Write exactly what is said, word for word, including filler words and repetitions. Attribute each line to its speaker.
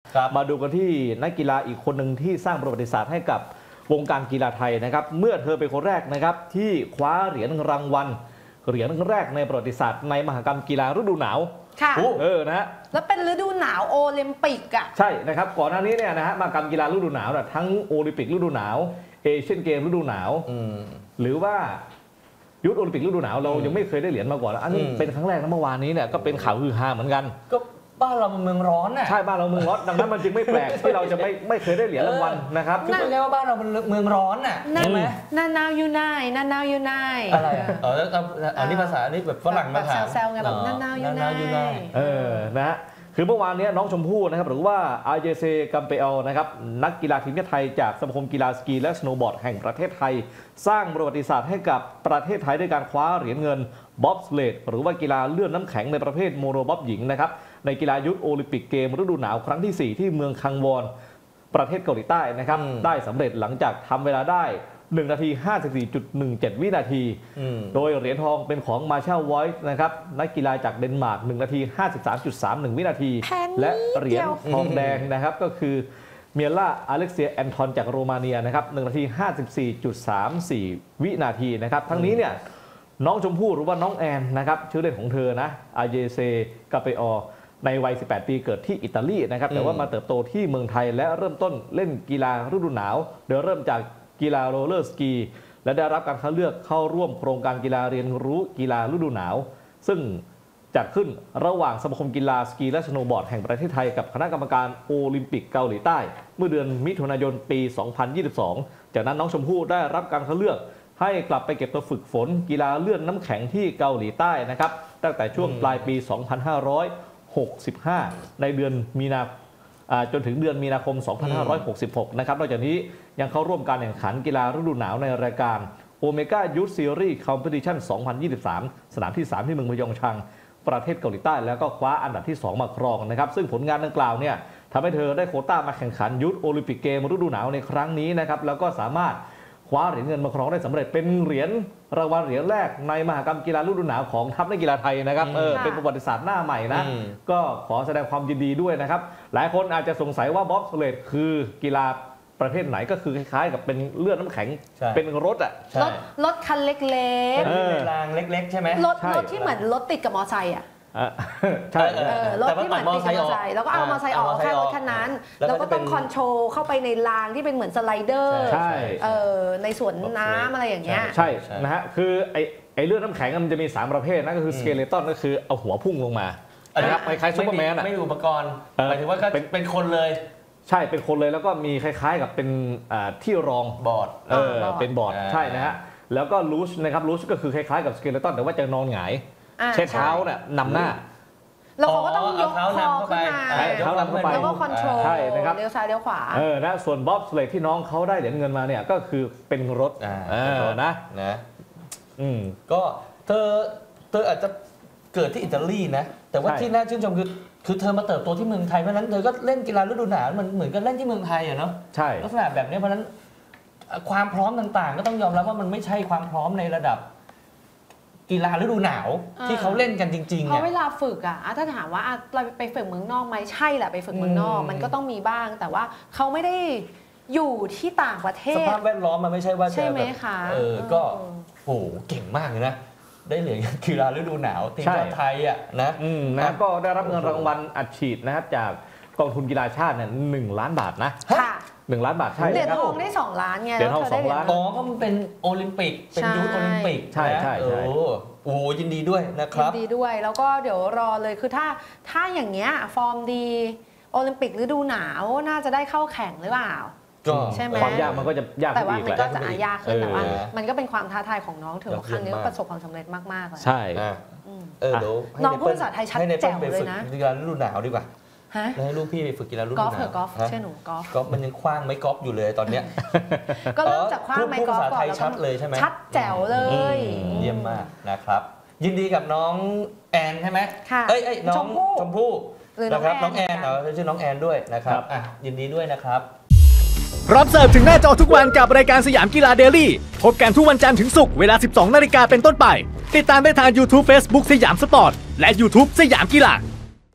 Speaker 1: มาดูกันที่นักกีฬาอีกคนหนึ่งที่สร้างประวัติศาสตร์ให้กับวงการกีฬาไทยนะครับเมื่อเธอเป็นคนแรกนะครับที่คว้าเหรียญรางวัลเหรียญแรกในประวัติศาสตร์ในมหกรรมกีฬาฤดูหนาว
Speaker 2: ค่ะ
Speaker 1: เออนะฮะ
Speaker 2: แล้วเป็นฤดูหนาวโอลิมปิกอ่ะ
Speaker 1: ใช่นะครับก่อนหน้านี้เนี่ยนะฮะมหกรรมกีฬาฤดูหนาวนะทั้งโอลิมปิกฤดูหนาวเอเชียนเกมฤดูหนาวหรือว่ายุทธโอลิมปิกฤดูหนาวเรายังไม่เคยได้เหรียญมาก่อนแล้วอันนี้เป็นครั้งแรกนะเมื่อวานนี้เนี่ยก็เป็นข่าวฮือฮาเหมือนกัน
Speaker 3: ก็บ้านเราเมืองร้อนน่ะ
Speaker 1: ใช่บ้านเราเมืองร้อนดังนั้นมันจึงไม่แปลกที่เราจะไม่ไม่เคยได้เหรียญรางวัลนะครับ
Speaker 3: คือเป็นไงว่าบ้านเราเป็นเมืองร้อนน่ะ
Speaker 2: ใช่ไหมนาหนาวอยู่ไหนนาหนาวอยู่ไหน
Speaker 3: อะไรเออเอานี่ภาษานี่แบบฝรั่งมาถาม
Speaker 2: แซวๆไงแบบนาหนาวอยู่ไหน
Speaker 1: เออนะคือเมื่อวานนี้น้องชมพู่นะครับหรือว่าอาเจเซกัมเปเอลนะครับนักกีฬาทีมชาติไทยจากสมาคมกีฬาสกีและสโนว์บอร์ดแห่งประเทศไทยสร้างประวัติศาสตร์ให้กับประเทศไทยด้วยการคว้าเหรียญเงินบ๊อบสเลดหรือว่ากีฬาเลื่อนน้ำแข็งในประเภทโมโนบ๊อบหญิงนะครับในกีฬายุทธโอลิมปิกเกมฤดูหนาวครั้งที่สี่ที่เมืองคังวอนประเทศเกาหลีใต้นะครับได้สำเร็จหลังจากทำเวลาได้หนึ่งนาที ห้าสิบสี่จุดหนึ่งเจ็ด วินาทีโดยเหรียญทองเป็นของมาร์ชาลไวท์นะครับนักกีฬาจากเดนมาร์กหนึ่งนาที ห้าสิบสามจุดสามหนึ่ง วินาทีและเหรียญทองแดงนะครับก็คือเมียล่าอเล็กเซียแอนทอนจากโรมาเนียนะครับหนึ่งนาที ห้าสิบสี่จุดสามสี่ วินาทีนะครับทั้งนี้เนี่ยน้องชมพู่หรือว่าน้องแอนนะครับชื่อเล่นของเธอนะอาเยเซกาเปอในวัยสิบแปดปีเกิดที่อิตาลีนะครับแต่ว่ามาเติบโตที่เมืองไทยและเริ่มต้นเล่นกีฬาฤดูหนาวโดยเริ่มจากกีฬาโรลเลอร์สกีและได้รับการคัดเลือกเข้าร่วมโครงการกีฬาเรียนรู้กีฬาฤดูหนาวซึ่งจัดขึ้นระหว่างสมาคมกีฬาสกีและสโนว์บอร์ดแห่งประเทศไทยกับคณะกรรมการโอลิมปิกเกาหลีใต้เมื่อเดือนมิถุนายนปี สองพันยี่สิบสอง จากนั้นน้องชมพู่ได้รับการคัดเลือกให้กลับไปเก็บตัวฝึกฝนกีฬาเลื่อนน้ำแข็งที่เกาหลีใต้นะครับตั้งแต่ช่วงปลายปี สองพันห้าร้อยหกสิบห้า ในเดือนมีนาจนถึงเดือนมีนาคม สองพันห้าร้อยหกสิบหก นะครับนอกจากนี้ยังเข้าร่วมการแข่งขันกีฬาฤดูหนาวในรายการโอเมก้ายูทซีรีส์คอมเพติชัน สองพันยี่สิบสาม สนามที่ สาม ที่เมืองพยองชังประเทศเกาหลีใต้แล้วก็คว้าอันดับที่ สอง มาครองนะครับซึ่งผลงานดังกล่าวเนี่ยทำให้เธอได้โควต้ามาแข่งขันยูทโอลิมปิกเกมฤดูหนาวในครั้งนี้นะครับแล้วก็สามารถคว้าเหรียญเงินมาครองได้สำเร็จเป็นเหรียญรางวัลเหรียญแรกในมหกรรมกีฬาฤดูหนาวของทัพนักกีฬาไทยนะครับเออเป็นประวัติศาสตร์หน้าใหม่นะก็ขอแสดงความยินดีด้วยนะครับหลายคนอาจจะสงสัยว่าบ๊อบสเลดคือกีฬาประเภทไหนก็คือคล้ายๆกับเป็นเลื่อนน้ำแข็งเป็นรถอ่ะ
Speaker 2: รถรถคันเล็ก
Speaker 3: ๆรางเล็กๆใช่ไหม
Speaker 2: รถรถที่เหมือนรถติดกับมอเตอร์ไซค์อ่ะ
Speaker 1: ใช่
Speaker 2: รถที่เหมือนติดกับมอเตอร์ไซค์แล้วก็เอามอเตอร์ไซค์ออกแค่รถคันนั้นแล้วก็ต้องคอนโทรลเข้าไปในรางที่เป็นเหมือนสไลเดอร์ในสวนน้ำอะไรอย่างเงี้ย
Speaker 1: ใช่นะฮะคือไอ้ไอ้เลื่อนน้ำแข็งมันจะมีสามประเภทนั่นก็คือสเกเลตันก็คือเอาหัวพุ่งลงมานะครับคล้ายๆซุปเปอร์แมนอ่ะ
Speaker 3: ไม่มีอุปกรณ์หมายถึงว่าก็เป็นคนเลย
Speaker 1: ใช่เป็นคนเลยแล้วก็มีคล้ายๆกับเป็นที่รอง
Speaker 3: บอร์ด
Speaker 1: เออเป็นบอร์ดใช่นะฮะแล้วก็ลูชนะครับลูชก็คือคล้ายๆกับสเกเลตันแต่ว่าจะนอนหงายใช้เท้าเนี่ยนำหน้า
Speaker 2: แล้วเขาก็ต้องยกคอขึ้นมา
Speaker 1: เท้านำเข้าไป
Speaker 2: แล้วก็คอนโทรลเลี้ยวซ้ายเลี้ยวขวา
Speaker 1: เออนะส่วนบ๊อบสเลดที่น้องเขาได้เหรียญเงินมาเนี่ยก็คือเป็นรถเออนะ
Speaker 3: นะอืมก็เธอเธออาจจะเกิดที่อิตาลีนะแต่ว่าที่น่าชื่นชมคือคือเธอมาเติบโตที่เมืองไทยเพราะนั้นเธอก็เล่นกีฬาฤดูหนาวมันเหมือนกับเล่นที่เมืองไทยอะเนาะ
Speaker 1: ใช่
Speaker 3: ลักษณะแบบนี้เพราะนั้นความพร้อมต่างๆก็ต้องยอมรับว่ามันไม่ใช่ความพร้อมในระดับกีฬาฤดูหนาวที่เขาเล่นกันจริงๆ
Speaker 2: เพราะเวลาฝึกอ่ะถ้าถามว่าเราไปฝึกเมืองนอกไหมใช่แหละไปฝึกเมืองนอกมันก็ต้องมีบ้างแต่ว่าเขาไม่ได้อยู่ที่ต่างประเทศ
Speaker 3: สภาพแวดล้อมมันไม่ใช่ว่าจะ
Speaker 2: ใช่ไหมคะ
Speaker 3: เออก็โหเก่งมากเลยนะได้เหรียญกีฬาฤดูหนาวทีมชาติไทยอ่ะนะ
Speaker 1: นะก็ได้รับเงินรางวัลอัดฉีดนะครับจากกองทุนกีฬาชาติเนี่ยหนึ่งล้านบาทนะ
Speaker 2: ค่ะ
Speaker 1: หนึ่งล้านบาทใช่
Speaker 2: เหรียญทองได้สองล้านไง
Speaker 1: เหรียญทองสองล้าน
Speaker 3: อ๋อก็มันเป็นโอลิมปิกเป็นยูทโอลิมปิก
Speaker 1: ใช่ใช่
Speaker 3: โอ้โหยินดีด้วยนะครับ
Speaker 2: ยินดีด้วยแล้วก็เดี๋ยวรอเลยคือถ้าถ้าอย่างเงี้ยฟอร์มดีโอลิมปิกฤดูหนาวน่าจะได้เข้าแข่งหรือเปล่าใช่ไหม
Speaker 1: ความยากมันก็จะยาก
Speaker 2: แต่ว่ามันก็จะยากขึ้นแต่ว่ามันก็เป็นความท้าทายของน้องถือว่าครั้งนี้ประสบความสำเร็จมากๆเลย
Speaker 1: ใช่
Speaker 3: เออเดี๋ยว
Speaker 2: น้องพูดภาษาไทยชัดแจ๋วเลยนะ
Speaker 3: กีฬาฤดูหนาวดีกว่าแล้วให้ลูกพี่ไปฝึกกีฬาฤดูหนาว
Speaker 2: กอล์ฟเถอะกอล์ฟเชื่อหนูกอล์ฟ
Speaker 3: กอล์ฟมันยังคว้างไม่กอล์ฟอยู่เลยตอนเนี้ย
Speaker 2: ก็เริ่มจากคว้างไม่กอล์ฟก่อน
Speaker 3: แล้วชัดเลยใช่ไหม
Speaker 2: ชัดแจ๋วเลย
Speaker 3: เยี่ยมมากนะครับยินดีกับน้องแอนใช่ไหม
Speaker 2: ค่ะ
Speaker 3: เอ้ยน้องชมพู่นะครับน้องแอนเหรอชื่อน้องแอนด้วยนะครับอ่ะยินดีด้วยนะครับ
Speaker 4: รับเสิร์ฟถึงหน้าจอทุกวันกับรายการสยามกีฬาเดลี่พบกันทุกวันจันทร์ถึงศุกร์เวลา สิบสองนาฬิกาเป็นต้นไปติดตามได้ทาง YouTube Facebook สยามสปอร์ตและ YouTube สยามกีฬา